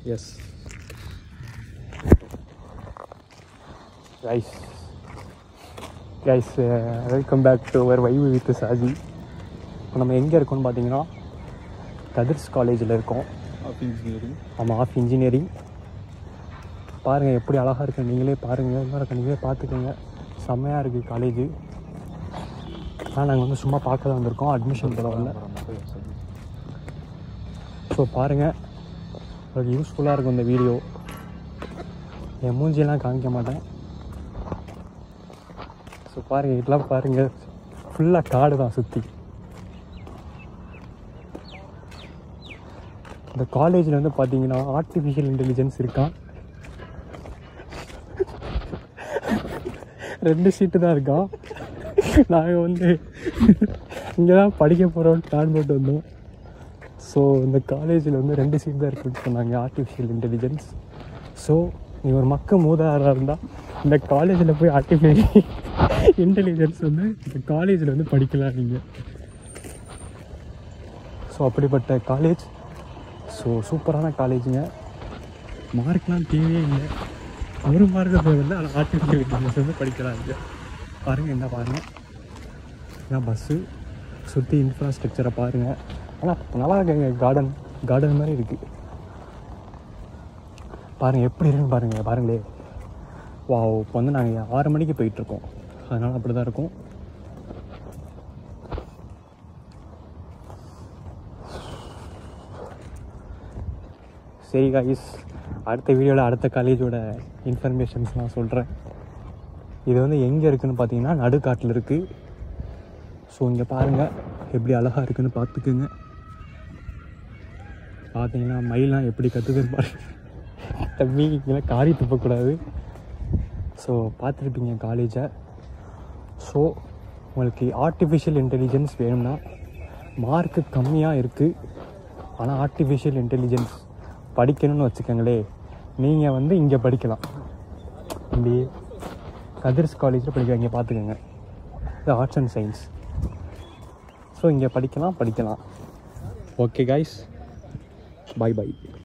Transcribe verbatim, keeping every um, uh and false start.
S guys guys welcome back to our vibe with Saji. இப்போ நம்ம எங்கே இருக்கோம்னு பார்த்தீங்கன்னா கதிர்ஸ் காலேஜில் இருக்கோம். Of engineering. ஆமாம், ஆஃப் இன்ஜினியரிங். பாருங்கள் எப்படி அழகாக இருக்குது, நீங்களே பாருங்கள், என்ன இருக்க நீங்களே பார்த்துக்கோங்க. செம்மையாக இருக்குது காலேஜு. ஆனால் நாங்கள் வந்து சும்மா பார்க்க தான் வந்திருக்கோம், அட்மிஷன் போட வரல. ஸோ பாருங்கள், உங்களுக்கு யூஸ்ஃபுல்லாக இருக்கும் இந்த வீடியோ. என் மூஞ்சியெல்லாம் காமிக்க மாட்டேன். ஸோ பாருங்கள், இதெல்லாம் பாருங்கள், ஃபுல்லாக காடு தான் சுற்றி. இந்த காலேஜில் வந்து பார்த்தீங்கன்னா ஆர்டிஃபிஷியல் இன்டெலிஜென்ஸ் இருக்கான். ரெண்டு சீட்டு தான் இருக்கான். நாங்கள் வந்து இங்கே தான் படிக்க போகிறோம்னு பிளான் போட்டு வந்தோம். ஸோ இந்த காலேஜில் வந்து ரெண்டு சீட் தான் இருக்குன்னு சொன்னாங்க, ஆர்டிஃபிஷியல் இன்டெலிஜென்ஸ். ஸோ நீ ஒரு மக்க மூதாராக இருந்தால் இந்த காலேஜில் போய் ஆர்டிஃபிஷியல் இன்டெலிஜென்ஸ் வந்து இந்த காலேஜில் வந்து படிக்கலாம் நீங்கள். ஸோ அப்படிப்பட்ட காலேஜ். ஸோ சூப்பரான காலேஜுங்க. மார்க்லாம் தேவையே இல்லை, ஒரு மார்க்கை போய் வந்து அதில் ஆர்டிஃபிஷியல் இன்டெலிஜென்ஸ் வந்து படிக்கிறாங்க. பாருங்கள், என்ன பாருங்கள், ஏன்னா பஸ்ஸு சுற்றி இன்ஃப்ராஸ்ட்ரக்சரை பாருங்கள். ஆனால் நல்லா இருக்குங்க, கார்டன் கார்டன் மாதிரி இருக்குது. பாருங்கள் எப்படி இருக்குன்னு பாருங்கள், பாருங்களே. வா, இப்போ வந்து நாங்கள் ஆறு மணிக்கு போயிட்டுருக்கோம், அதனால் அப்படி தான் இருக்கும். சரி காய்ஸ், அடுத்த வீடியோவில் அடுத்த காலேஜோட இன்ஃபர்மேஷன்ஸ் நான் சொல்கிறேன். இது வந்து எங்கே இருக்குதுன்னு பார்த்தீங்கன்னா நடுக்காட்டில் இருக்குது. ஸோ இங்கே பாருங்கள் எப்படி அழகாக இருக்குதுன்னு பார்த்துக்குங்க. பார்த்தீங்கன்னா மயிலாம் எப்படி கற்றுக்குன்னு பாருங்க. தம்பி இங்கே காரி துப்பக்கூடாது. ஸோ பார்த்துருப்பீங்க காலேஜை. ஸோ உங்களுக்கு ஆர்டிஃபிஷியல் இன்டெலிஜென்ஸ் வேணும்னா மார்க்கு கம்மியாக இருக்குது, ஆனால் ஆர்டிஃபிஷியல் இன்டெலிஜென்ஸ் படிக்கணும்னு வச்சுக்கோங்களே, நீங்கள் வந்து இங்கே படிக்கலாம். இப்படி கதிர்ஸ் காலேஜில் படிக்க இங்கே பார்த்துக்கோங்க, இது ஆர்ட்ஸ் அண்ட் சயின்ஸ். ஸோ இங்கே படிக்கலாம் படிக்கலாம் ஓகே காய்ஸ், பாய் பாய்.